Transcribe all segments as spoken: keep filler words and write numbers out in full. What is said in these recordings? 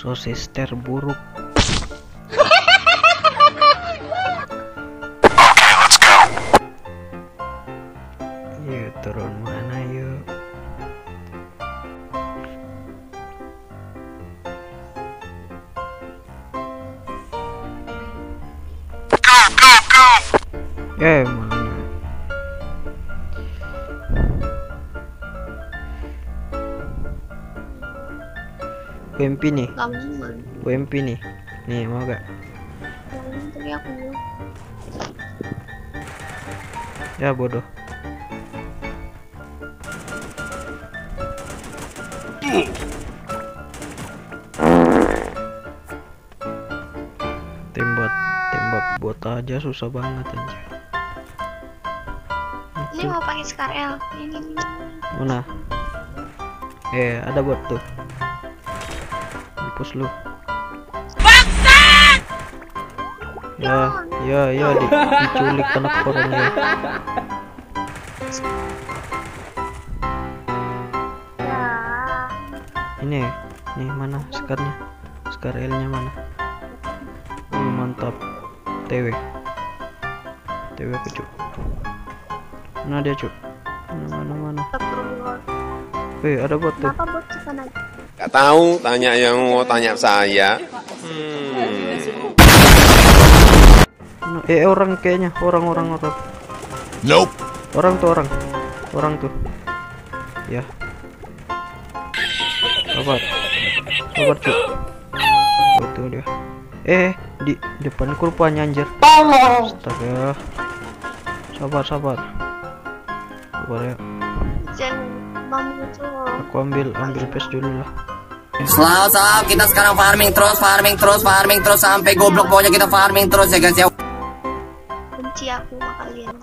sosis terburuk. Yuk turun mana yuk. Eh mana? W M P nih. Gak mau. W M P nih. Nih mau gak? Tapi aku mau. Ya bodoh. Tembak, tembak bot aja susah banget aja. Ini mau pakai Scar L. Ini, ini. Mana? Eh, ada bot tuh. Mampus lu. Ya, ya, ya di, diculik anak orang ya. Ya. Ini, nih mana Scarnya? Scar L-nya mana? Oh, mantap. T W. T W aku cuk. Mana dia cuk? Mana mana mana? Weh, ada bot tuh. Kenapa bot ke sana? Gak tahu, tanya yang mau tanya saya. Hmm. Eh orang kayaknya orang-orang orang. Nope. Orang tuh orang. Orang tuh. Ya. Sabar. Sabar cuy. Itu dia. Eh di depan kurpanya anjir. Astaga. Sabar sabar. Sabar ya. Jangan bambu tuh. Aku ambil ambil pes dulu lah. Selamat salam, kita sekarang farming terus, farming terus, farming terus sampai goblok, pokoknya kita farming terus ya guys ya. Benci aku sama kalian.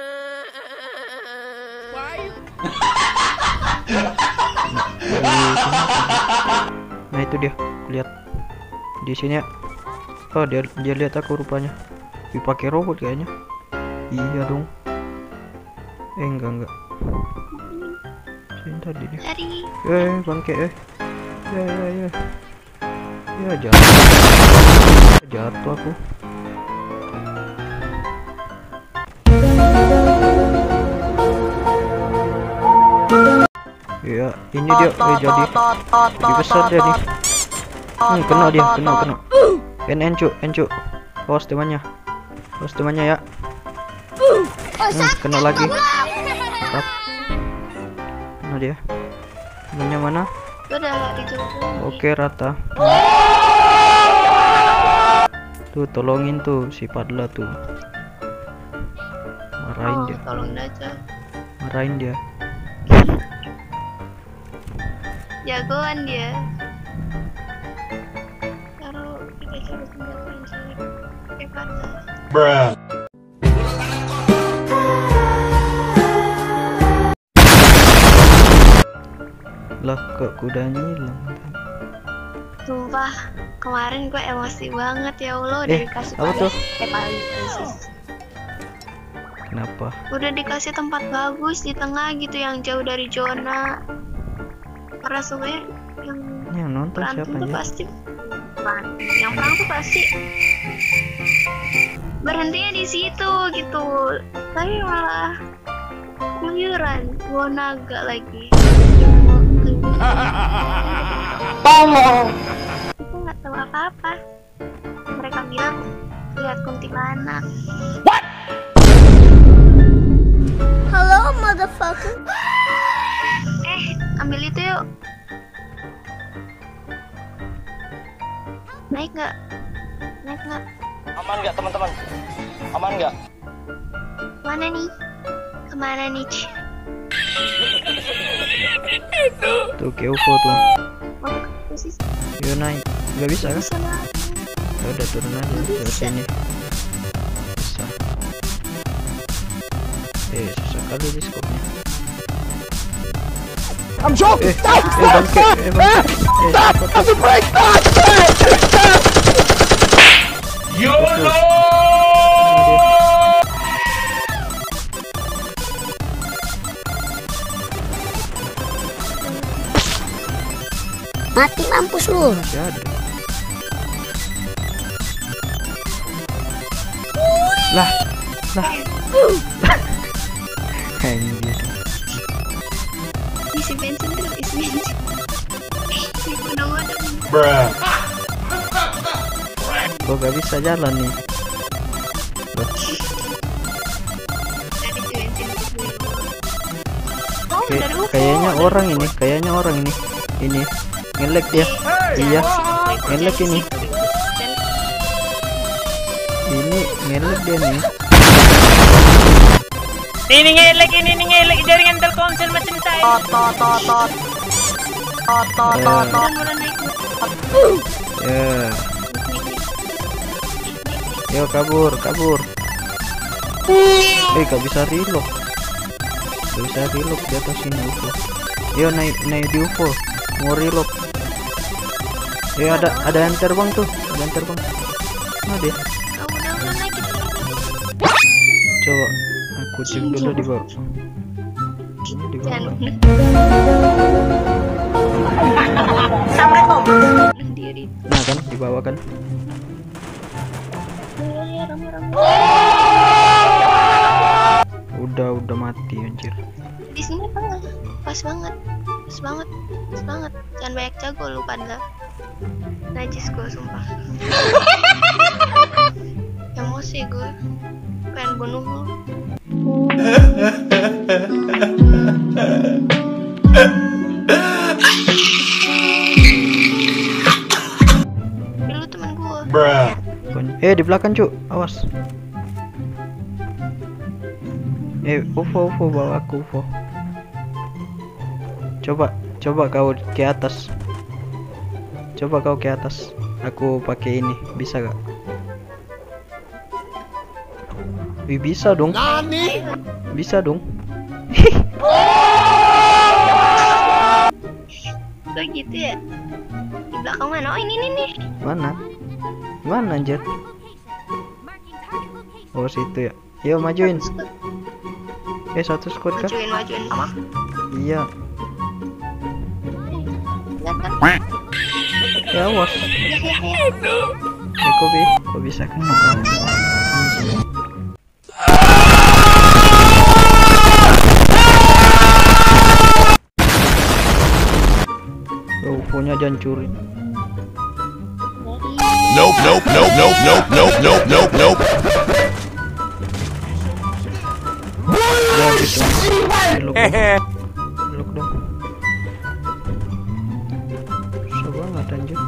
Nah itu dia, lihat di sini ya. Oh dia dia lihat aku rupanya. Dipakai robot kayaknya. Iya dong. Eh enggak enggak. Sini tadi dia. Dari Eh bangke eh. Ya ya ya. Ya jatuh. Jatuh aku. Ya ini dia eh, jadi lebih besar dia nih. Hmm, kena dia kena kena. En encu encu. Awas temannya. Awas temannya ya. Hmm, kena lagi. Tap. Kena dia. Temannya mana? udah lari jauh. Oke rata. Tuh tolongin tuh si Padla tuh. Marahin Oh, dia. tolongin aja. Marahin dia. Jagoan dia. Taruh kita coba senjata cari. Kayak Padla. Bruh. Lah kok kudanya hilang. Sumpah, kemarin gue emosi banget ya Allah udah Eh, dikasih apa tuh? Eh, paralisis. Kenapa? Udah dikasih tempat bagus di tengah gitu yang jauh dari zona. Karena sebenarnya yang Ini yang nonton berantem siapa tuh ya? pasti bukan. Yang perang tuh pasti berhentinya di situ gitu. Tapi malah keluyuran, gua naga lagi. Tolong. Aku nggak tahu apa-apa. Mereka bilang lihat kuntilanak. Hello, motherfucker. Eh, ambil itu yuk. Naik nggak? Naik nggak? Aman nggak teman-teman? Aman nggak? Mana nih? Kemana nih? Ci? Tuh kayak U F O tuh. Oh, posisi Yo naik. Gak bisa kan? bisa lah. Ya udah turun aja dari sini. Bisa. Eh susah kali di skopnya. I'm joking. Eh, eh bangke, eh bangke. Eh, Stop the break. YOLO. Mati mampus lu. masih ada. Lah, lah. Anjir. Isi bensin terus, isi bensin. Udah-udah. Bruh. Gua gak bisa jalan nih. Loh. Tadi tuh bensin dulu. Oh, Kay- udah lupa. kayaknya orang ini, kayaknya orang ini. Ini ngelek dia. Iya, ngelek ini. Ini ngelek dia nih. Ini ngelek, ini ngelek jaringan Telkomsel macam saya. Tot tot tot tot. Tot tot tot tot. Udah naik. Ya. Yo kabur, kabur. Eh, gak bisa reload. Gak bisa reload di atas sini U F O. Yo naik naik di U F O. Mau reload. Eh ada ada yang terbang tuh, ada yang terbang. Mana dia? Oh, udah udah naik itu. Coba aku cek dulu di bawah. Ini di bawah. Jangan. Diri. Nah kan di bawah kan. Ya, ramu-ramu. Udah udah mati anjir. Di sini pas, pas banget, pas banget, pas banget. Jangan banyak jago lu pada. Najis gue sumpah. Emosi gue, pengen bunuh lu. Lu temen gue. Bruh. Eh di belakang cuk, awas. Eh U F O U F O bawa aku U F O. Coba coba kau ke atas. Coba kau ke atas. Aku pakai ini, bisa gak? Wih, bisa dong. Bisa dong. Kok gitu ya? Di belakang mana? Oh ini nih nih. Mana? Mana anjir? Oh situ ya. Yo majuin. Eh satu squad kah? Majuin majuin sama. Iya. Lihat kan? Ya awas. Eh kok, bi kok bisa kena? Oh, U F O-nya jangan curi. Nope, nope, nope, nope, nope, nope, nope, nope, nope. Ya gitu. Belok dong. Belok dong. Susah banget anjir.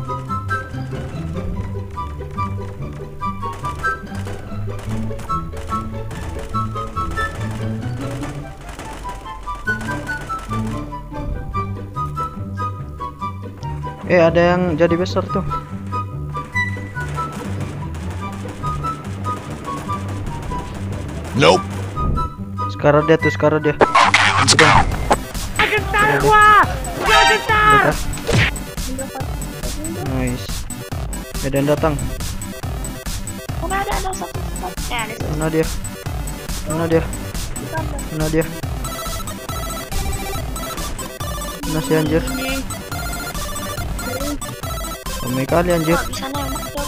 Eh ada yang jadi besar tuh. Nope. Sekarang dia tuh, sekarang dia. Itu dong. Getar gua. Gua getar. Udah. Nice. Ada yang datang. Mana ada ada satu spot. Ya ada satu. Mana dia? Mana dia? Mana dia? Mana si anjir? Ramai kali anjir. Oh, di sana yang masuk.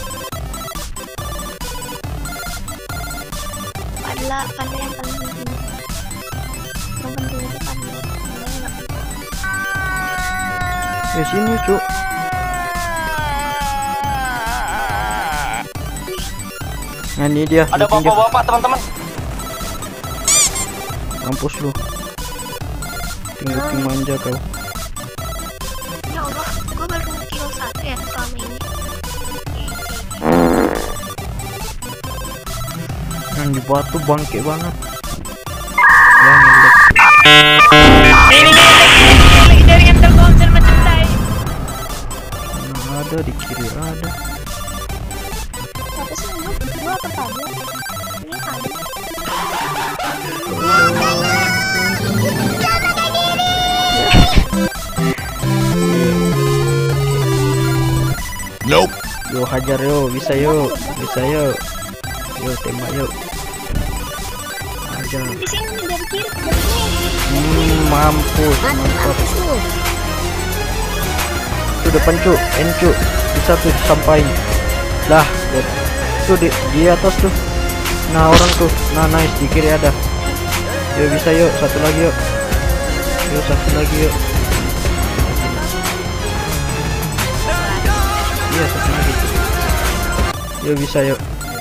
Adalah pada yang paling penting. Yang penting itu pada. Eh sini cuk. Nah ini dia. Ada bapak-bapak teman-teman. Mampus lu. Tinggal manja kau. Ya Allah, gue baru kill satu ya selama ini. Yang di batu bangke banget. Yang ngelek. Ini ngelek jaringan Telkomsel macam saya. Mana ada di kiri ada. Apa sih lu? Gua apa tadi? Ini tadi. Nope. Yo hajar yo, bisa yo, bisa yo. Yo tembak yo. Hajar. Di sini dari kiri, dari kiri. Hmm, mampus, mantap. Tuh depan cuk, N cuk. Bisa tuh sampain. Lah, tuh di, di atas tuh. Nah orang tuh, nah nice di kiri ada. Yuk bisa yuk, satu lagi yuk. Yuk satu lagi yuk. Iya satu lagi. Yuk bisa yuk.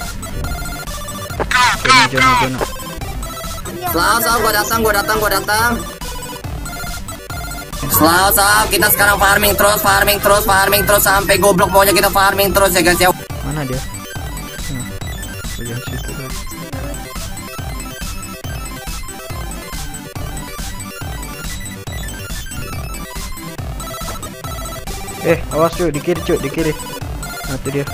Jona Jona Jona. Selamat sob, gua datang, gua datang, gua datang. Selamat sob, kita sekarang farming terus, farming terus, farming terus sampai goblok pokoknya kita farming terus ya guys ya. Mana dia? Nah, bagian situ kan. Eh, awas cuy, di kiri cuy, di kiri. Nah, itu dia.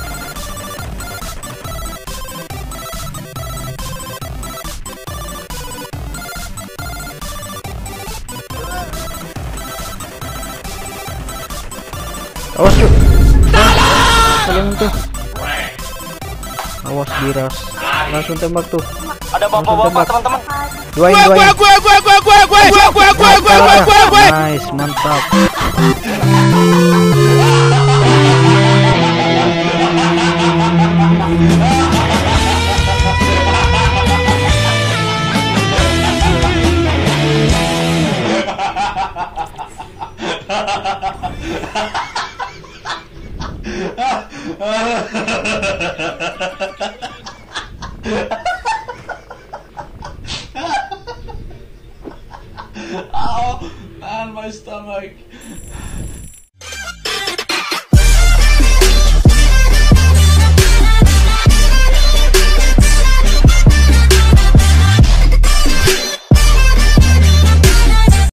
Awas cuy. Kalian tuh. Awas diras. Langsung tembak tuh. Ada bapak-bapak teman-teman. Duain, duain. gue gue gue gue gue gue gue gue gue gue gue gue. Nice, mantap. Ha ha ha ha ha!